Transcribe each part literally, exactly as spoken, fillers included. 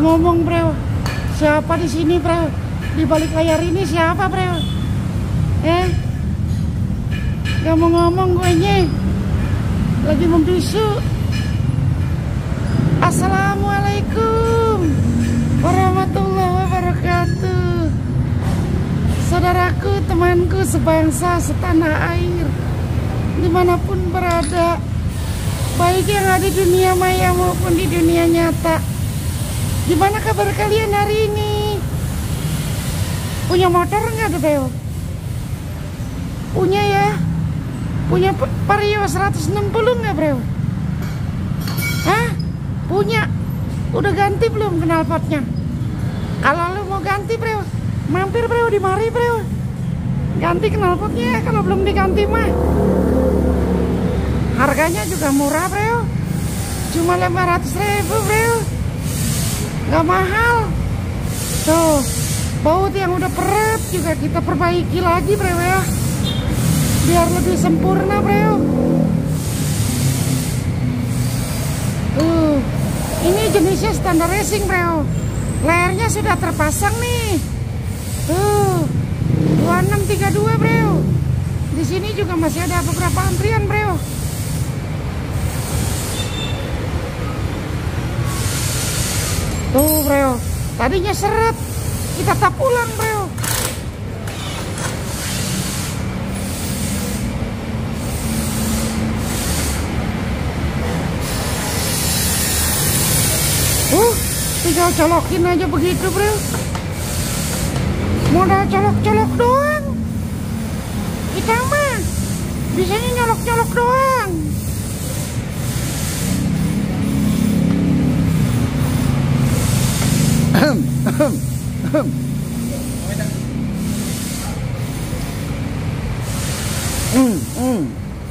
ngomong bro. Siapa di sini bro? Di balik layar ini siapa bro? Eh, gak mau ngomong gue nye. Lagi membisu. Assalamualaikum warahmatullahi wabarakatuh. Saudaraku, temanku sebangsa, setanah air, dimanapun berada, baik yang ada di dunia maya maupun di dunia nyata. Gimana kabar kalian hari ini? Punya motor nggak tuh bro? Punya ya? Punya Vario seratus enam puluh nggak bro? Hah? Punya? Udah ganti belum knalpotnya? Kalau lu mau ganti bro, mampir bro di mari bro. Ganti knalpotnya kalau belum diganti mah. Harganya juga murah bro. Cuma lima ratus ribu bro. Gak mahal. Tuh, baut yang udah peret juga kita perbaiki lagi bro ya, biar lebih sempurna bro. Tuh, ini jenisnya standar racing bro. Layarnya sudah terpasang nih. Tuh, dua enam tiga dua bro. Di sini juga masih ada beberapa antrian bro. Tuh bro, tadinya seret, kita tap ulang bro. Uh, tinggal colokin aja begitu bro. Modal colok-colok doang. Kita mah bisanya nyolok-nyolok doang. Hmm, hmm.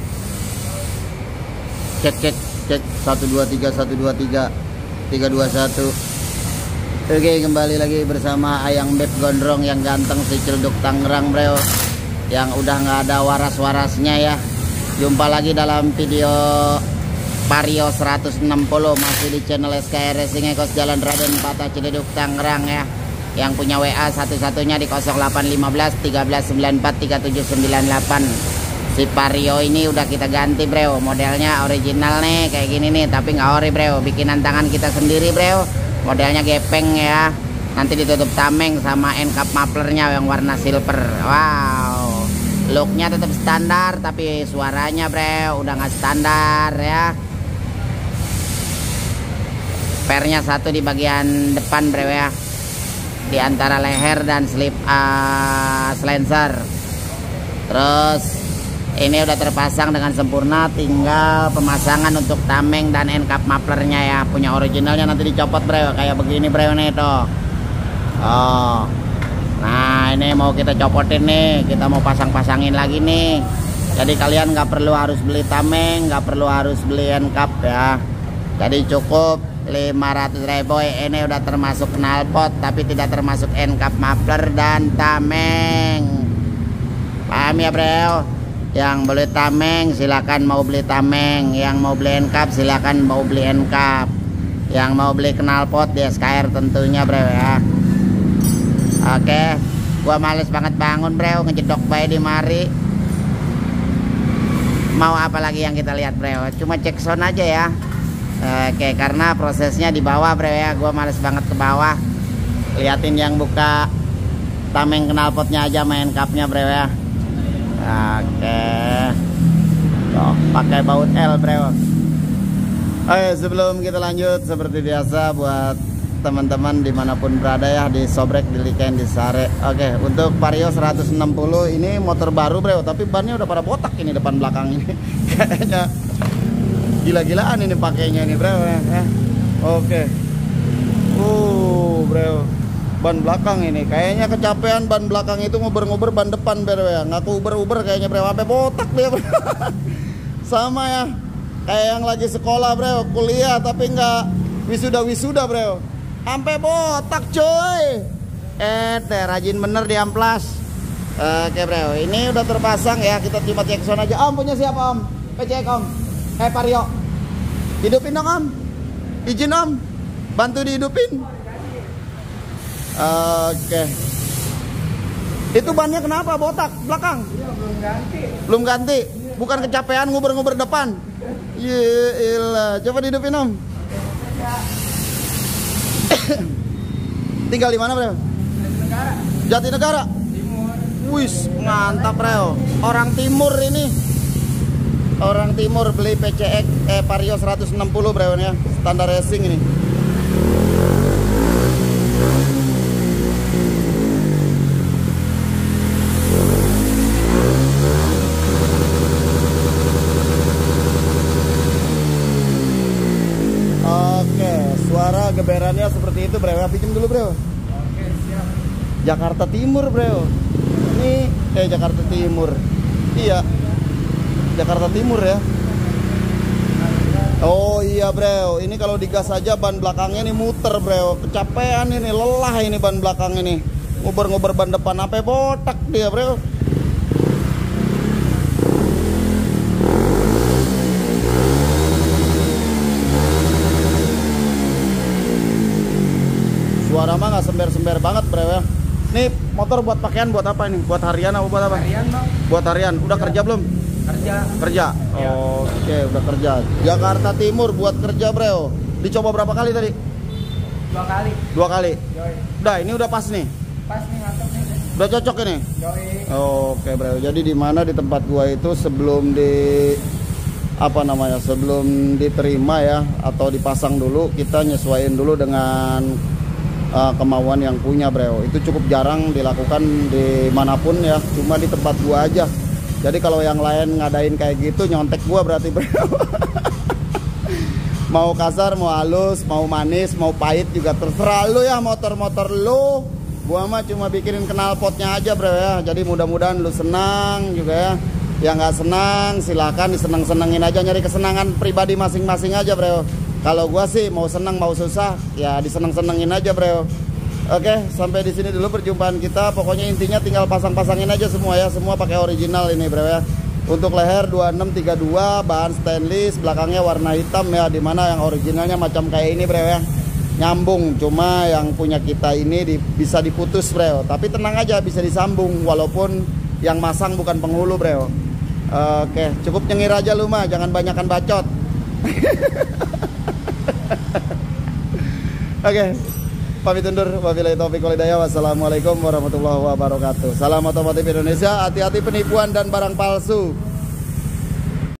Cek cek cek satu dua tiga satu dua tiga tiga dua satu. Oke, kembali lagi bersama Ayang Beb Gondrong yang ganteng si Ciledug Tangerang bro, yang udah nggak ada waras-warasnya ya. Jumpa lagi dalam video Vario seratus enam puluh, masih di channel S K R Racing Ekos Jalan Raden Patah Ciledug Tangerang ya. Yang punya W A satu-satunya di nol delapan lima belas tiga belas sembilan empat tiga tujuh sembilan delapan. Si Vario ini udah kita ganti bro, modelnya original nih kayak gini nih, tapi nggak ori bro, bikinan tangan kita sendiri bro. Modelnya gepeng ya, nanti ditutup tameng sama end cap mufflernya yang warna silver. Wow, looknya tetap standar, tapi suaranya bro udah nggak standar ya. Pernya satu di bagian depan bro ya, di antara leher dan slip uh, silencer. Terus ini udah terpasang dengan sempurna, tinggal pemasangan untuk tameng dan end cap mufflernya ya. Punya originalnya nanti dicopot bro, kayak begini bro nih tuh. Oh, nah ini mau kita copotin nih, kita mau pasang-pasangin lagi nih. Jadi kalian nggak perlu harus beli tameng, nggak perlu harus beli end cap ya. Jadi cukup lima ratus ribu. Ini udah termasuk knalpot, tapi tidak termasuk end cap muffler dan tameng. Paham ya bro? Yang beli tameng silakan mau beli tameng, yang mau beli end cap silakan mau beli end cap, yang mau beli knalpot di S K R tentunya bro ya. Oke, gua males banget bangun bro, ngejedok bayi di mari. Mau apa lagi yang kita lihat bro? Cuma cek sound aja ya. Oke, karena prosesnya di bawah bro ya, gua males banget ke bawah. Liatin yang buka tameng knalpotnya aja, main capnya bro ya. Oke, tuh, pakai baut L bro. Oke, sebelum kita lanjut seperti biasa buat teman-teman dimanapun berada ya, di Sobrek, di Liken, di Sare. Oke, untuk Vario seratus enam puluh ini motor baru bro, tapi bannya udah pada botak ini depan belakang ini. Kayaknya gila-gilaan ini pakainya ini bro ya. Oke, uh bro, ban belakang ini kayaknya kecapean, ban belakang itu nguber-nguber ban depan bro ya, ngaku uber-uber kayaknya bro, sampai botak dia bro. Sama ya kayak yang lagi sekolah bro, kuliah tapi nggak wisuda-wisuda bro, sampai botak coy. Eh teh rajin bener di amplas. Oke bro, ini udah terpasang ya, kita cuma cek sound aja. Om punya siapa om? Cek om. Eh Vario, hidupin dong om, izin om, bantu dihidupin. Oke. Itu bannya kenapa botak belakang? Iya, belum ganti. Belum ganti. Bukan kecapean nguber-nguber depan. Yelah, coba dihidupin Om. Tinggal di mana, Bro? Negara. Jatinegara. Timur. Wis, mantap, Bro. Orang timur ini. Orang timur beli P C X eh Vario seratus enam puluh, Bro ya. Standar racing ini. Oke, suara geberannya seperti itu, Bro. Pinjam dulu, Bro. Oke, siap. Jakarta Timur, Bro. Ini eh Jakarta Timur. Iya. Jakarta Timur ya. Oh iya, Bro. Ini kalau digas aja ban belakangnya nih muter, Bro. Kecapean ini, lelah ini ban belakang ini. Nguber-nguber ban depan apa botak dia, Bro. Suara mah nggak sember-sember banget, Bro ya. Nih motor buat pakaian buat apa ini? Buat harian atau buat apa? Harian, Bang. Buat harian. Udah kerja belum? Kerja. Kerja. Ya. Oke, udah kerja. Jakarta Timur buat kerja, Bro. Dicoba berapa kali tadi? Dua kali. Dua kali. Yoi. Udah, ini udah pas nih. Pas nih, mantap nih. Udah cocok ini. Yoi. Oke, Bro. Jadi di mana di tempat gua itu sebelum di apa namanya? Sebelum diterima ya atau dipasang dulu, kita nyesuaiin dulu dengan uh, kemauan yang punya, Bro. Itu cukup jarang dilakukan dimanapun ya, cuma di tempat gua aja. Jadi kalau yang lain ngadain kayak gitu nyontek gua berarti, Bro. Mau kasar, mau halus, mau manis, mau pahit juga terserah lu ya, motor-motor lu. Gua mah cuma bikinin knalpotnya aja, Bro ya. Jadi mudah-mudahan lu senang juga ya. Yang nggak senang silahkan disenang-senangin aja, nyari kesenangan pribadi masing-masing aja, Bro. Kalau gua sih mau senang mau susah ya disenang-senangin aja, Bro. Oke, sampai di sini dulu perjumpaan kita. Pokoknya intinya tinggal pasang-pasangin aja semua ya. Semua pakai original ini, Bro ya. Untuk leher dua enam tiga dua, bahan stainless, belakangnya warna hitam ya. Dimana yang originalnya macam kayak ini, Bro ya. Nyambung, cuma yang punya kita ini di, bisa diputus, Bro. Tapi tenang aja, bisa disambung walaupun yang masang bukan penghulu, Bro. Oke, cukup nyengir aja lu mah, jangan banyakan bacot. Oke. Pamit undur, wabillahi taufiq wal hidayah. Wassalamualaikum warahmatullahi wabarakatuh. Salam otomotif Indonesia, hati-hati penipuan dan barang palsu.